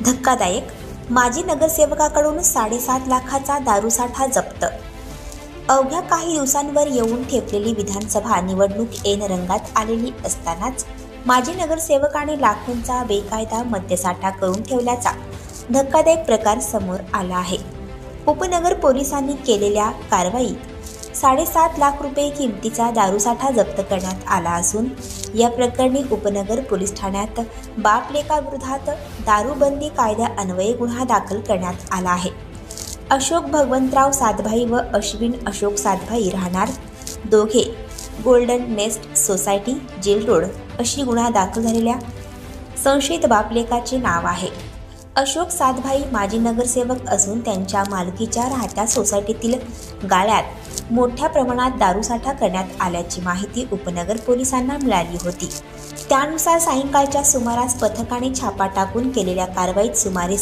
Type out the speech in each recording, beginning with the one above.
धक्कादायक, माजी नगरसेवकाकडून 7.5 लाखाचा दारूसाठा जप्त। अवघ्या काही दिवसांवर येऊन ठेपलेली विधानसभा निवडणूक ऐन रंगात आलेली असतानाच माजी नगरसेवकाने लाखोंचा बेकायदा मद्यसाठा करून ठेवल्याचा धक्कादायक प्रकार समोर आला आहे। उपनगर पोलिसांनी केलेल्या कारवाईत 7.5 लाख रुपये किमतीचा दारूसाठा जप्त करण्यात आला असून या प्रकरणी उपनगर पोलीस ठाण्यात बाप लेकाविरोधात दारूबंदी कायद्यान्वये गुन्हा दाखल करण्यात आला आहे। अशोक भगवंतराव सातभाई व अश्विन अशोक सातभाई राहणार दोघे golden nest society jail road अशी गुन्हा दाखल झालेल्या संशयित बापलेकाचे नाव आहे। अशोक सातभाई माजी नगरसेवक असून त्यांच्या मालकीच्या राहत्या सोसायटीतील गाळ्यात मोठ्या प्रमाणात दारूसाठा करण्यात आल्याची माहिती उपनगर पोलिसांना मिळाली होती। त्यानुसार सायंकाळच्या सुमारास पथकाने छापा टाकून केलेल्या कारवाईत सुमारे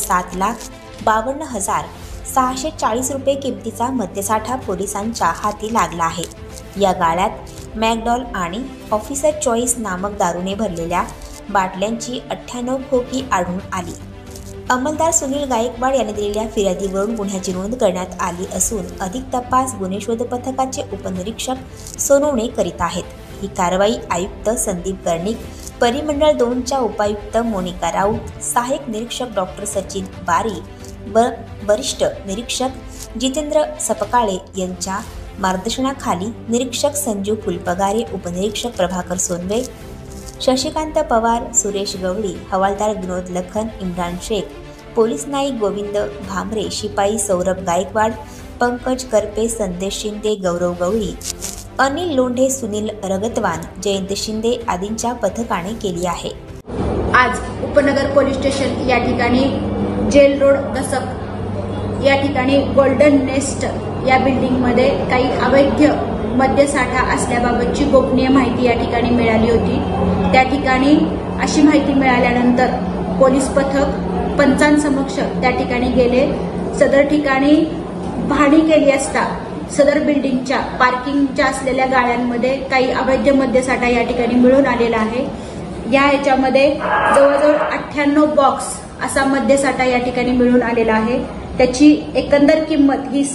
7,52,640 रुपये किमतीचा मद्यसाठा पोलिसांच्या हाती लागला आहे। या गाळ्यात मॅकडॉल आणि ऑफिसर चॉईस नामक दारूने भरलेल्या बाटल्यांची 98 खोकी आढळून आली। अंमलदार सुनील गायकवाड यांनी दिलेल्या फिर्यादीवरून गुन्ह्याची नोंद करण्यात आली असून अधिक तपास गुन्हे शोध पथकाचे उपनिरीक्षक सोनवणे करीत आहेत। ही कारवाई आयुक्त संदीप कर्णिक, परिमंडळ 2च्या उपायुक्त मोनिका राऊत, सहाय्यक निरीक्षक डॉक्टर सचिन बारी, वरिष्ठ निरीक्षक जितेंद्र सपकाळे यांच्या मार्गदर्शनाखाली निरीक्षक संजू फुलपगारे, उपनिरीक्षक प्रभाकर सोनवे, शशिकांत पवार, सुरेश गवळी, हवालदार विनोद लखन, इम्रान शेख, पोलीस नाईक गोविंद भामरे, शिपाई सौरभ गायकवाड, पंकज करपे, संदेश शिंदे, गौरव गवळी, अनिल लोंढे, सुनील रगतवान, जयंत शिंदे आदींच्या पथकाने केली आहे। आज उपनगर पोलीस स्टेशन या ठिकाणी जेल रोड दसक या ठिकाणी गोल्डन नेस्ट या बिल्डिंगमध्ये काही अवैध मद्यसाठा असल्याबाबतची गोपनीय माहिती या ठिकाणी मिळाली होती। त्या ठिकाणी अशी माहिती मिळाल्यानंतर पोलीस पथक पंचांसमक्ष त्या ठिकाणी गेले। सदर ठिकाणी पाहणी केली असता सदर बिल्डिंगच्या पार्किंगच्या असलेल्या गाळ्यांमध्ये काही अवैध मद्यसाठा या ठिकाणी मिळून आलेला आहे। ह्याच्यामध्ये जवळजवळ 98 बॉक्स असा मद्यसाठा या ठिकाणी मिळून आलेला आहे। त्याची एकंदर किंमत ही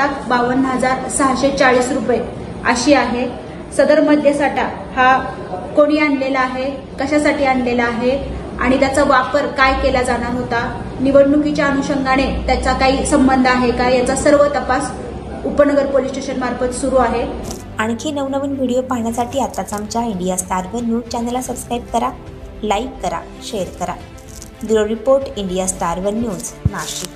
7,52,640 रुपये अशी आहे। सदर मद्यसाठा हा कोणी आणलेला आहे, कशासाठी आणलेला आहे आणि त्याचा वापर काय केला जाणार होता, निवडणुकीच्या अनुषंगाने त्याचा काही संबंध आहे का, याचा सर्व तपास उपनगर पोलीस स्टेशन मार्फत सुरू आहे। आणखी नवनवीन व्हिडिओ पाहण्यासाठी आताच आमच्या इंडिया स्टार वन न्यूज चॅनलला सबस्क्राईब करा, लाईक करा, शेअर करा। Bureau report, India star one news, Nashik.